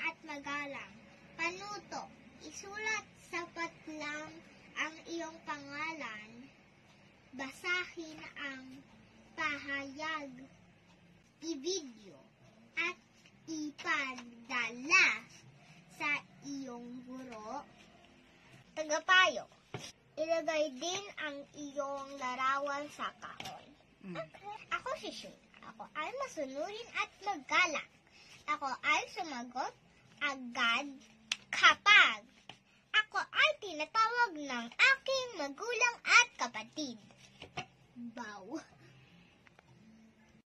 at magalang. Panuto, isulat sapat lang ang iyong pangalan. Basahin ang pahayag, i-video, at ipadala sa iyong guro. Tagapayo, ilagay din ang iyong larawan sa kahon. Ako si Shane. Ako ay masunurin at magalang. Ako ay sumagot agad kapag ako ay tinatawag ng aking magulang at kapatid. Bow.